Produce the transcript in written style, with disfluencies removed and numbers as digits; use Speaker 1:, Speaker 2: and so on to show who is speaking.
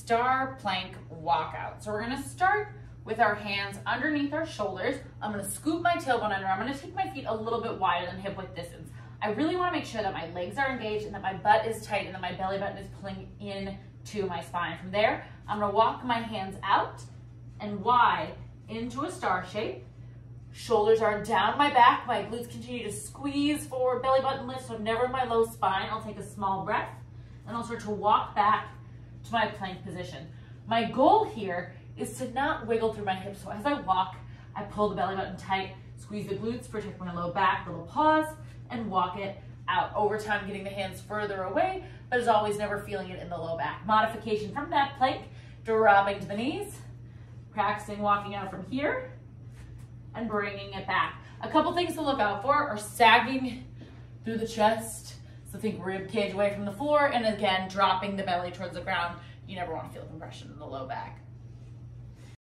Speaker 1: star plank walkout. So we're gonna start with our hands underneath our shoulders. I'm gonna scoop my tailbone under. I'm gonna take my feet a little bit wider than hip width distance. I really wanna make sure that my legs are engaged and that my butt is tight and that my belly button is pulling in to my spine. From there, I'm gonna walk my hands out and wide into a star shape. Shoulders are down my back. My glutes continue to squeeze forward, belly button lift, so I'm never in my low spine. I'll take a small breath and I'll start to walk back to my plank position. My goal here is to not wiggle through my hips. So as I walk, I pull the belly button tight, squeeze the glutes, protect my low back, little pause, and walk it out. Over time, getting the hands further away, but as always, never feeling it in the low back. Modification from that plank, dropping to the knees, practicing walking out from here, and bringing it back. A couple things to look out for are sagging through the chest. So think rib cage away from the floor, and again, dropping the belly towards the ground. You never want to feel compression in the low back.